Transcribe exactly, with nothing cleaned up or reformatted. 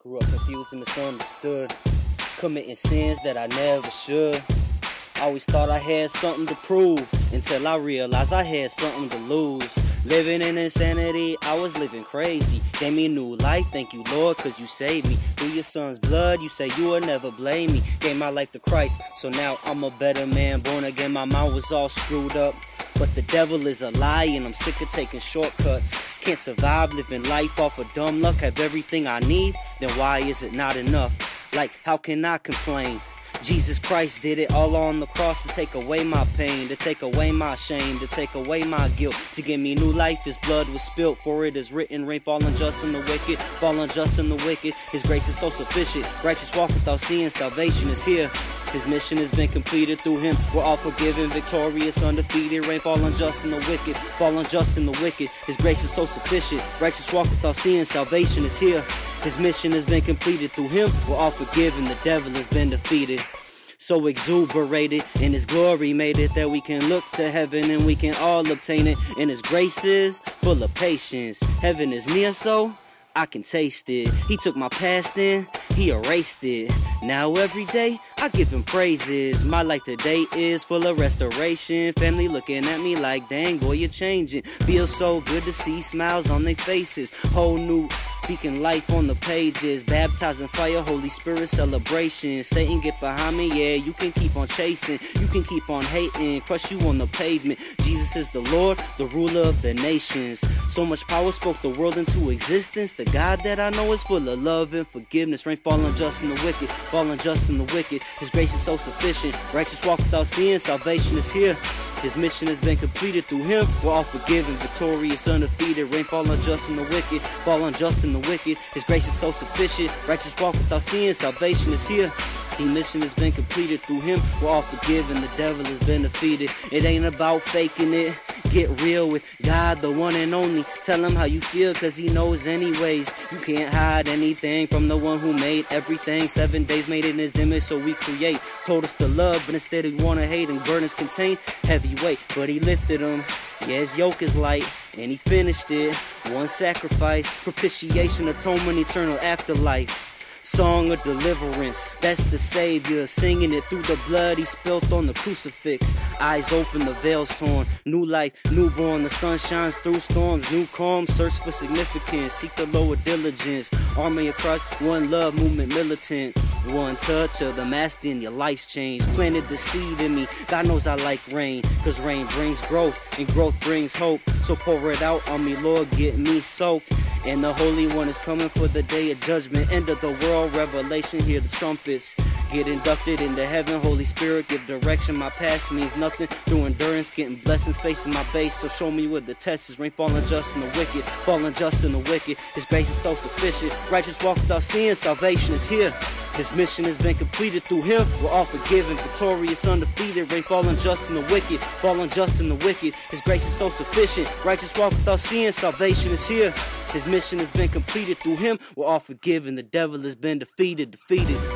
Grew up confused and misunderstood, committing sins that I never should. Always thought I had something to prove, until I realized I had something to lose. Living in insanity, I was living crazy. Gave me new life, thank you Lord, cause you saved me. Through your son's blood, you say you will never blame me. Gave my life to Christ, so now I'm a better man. Born again, my mind was all screwed up, but the devil is a lie and I'm sick of taking shortcuts. Can't survive living life off of dumb luck. Have everything I need, then why is it not enough? Like, how can I complain? Jesus Christ did it all on the cross to take away my pain, to take away my shame, to take away my guilt, to give me new life. His blood was spilt, for it is written, rain fall unjust and the wicked, fall unjust and the wicked. His grace is so sufficient, righteous walk without seeing, salvation is here. His mission has been completed through him. We're all forgiven, victorious, undefeated. Rain fall unjust and the wicked, fall unjust and the wicked. His grace is so sufficient, righteous walk without seeing, salvation is here. His mission has been completed through him. We're all forgiven, the devil has been defeated. So exuberated in his glory, made it that we can look to heaven and we can all obtain it. And his grace is full of patience. Heaven is near, so I can taste it. He took my past in, he erased it. Now every day I give him praises. My life today is full of restoration. Family looking at me like, dang boy, you're changing. Feels so good to see smiles on their faces. Whole new speaking life on the pages. Baptizing fire, Holy Spirit celebration. Satan, get behind me, yeah, you can keep on chasing. You can keep on hating, crush you on the pavement. Jesus is the Lord, the ruler of the nations. So much power spoke the world into existence. The God that I know is full of love and forgiveness. Rain fall unjust and the wicked, fall unjust and the wicked. His grace is so sufficient, righteous walk without seeing, salvation is here. His mission has been completed through him. We're all forgiven, victorious, undefeated. Rain fall unjust and the wicked, fall unjust and the wicked. His grace is so sufficient, righteous walk without seeing, salvation is here. The mission has been completed through him. We're all forgiven, the devil has been defeated. It ain't about faking it. Get real with God, the one and only. Tell him how you feel, cause he knows anyways. You can't hide anything from the one who made everything. Seven days made in his image, so we create. Told us to love, but instead we wanna hate. And burdens contain heavy weight, but he lifted them. Yeah, his yoke is light, and he finished it. One sacrifice, propitiation, atonement, eternal afterlife. Song of deliverance, that's the Savior, singing it through the blood he spilt on the crucifix. Eyes open, the veil's torn, new life, newborn, the sun shines through storms, new calm, search for significance, seek the lower diligence, army of Christ, one love, movement militant, one touch of the master and your life's changed. Planted the seed in me, God knows I like rain, cause rain brings growth, and growth brings hope, so pour it out on me, Lord, get me soaked. And the Holy One is coming for the day of judgment, end of the world, revelation, hear the trumpets. Get inducted into heaven, Holy Spirit, give direction. My past means nothing, through endurance, getting blessings, facing my base. So show me what the test is. Rain falling just in the wicked, falling just in the wicked. His grace is so sufficient, righteous walk without seeing, salvation is here. His mission has been completed through him. We're all forgiven, victorious, undefeated. Rain falling just in the wicked, falling just in the wicked. His grace is so sufficient, righteous walk without seeing, salvation is here. His mission has been completed through him. We're all forgiven, the devil has been defeated, defeated.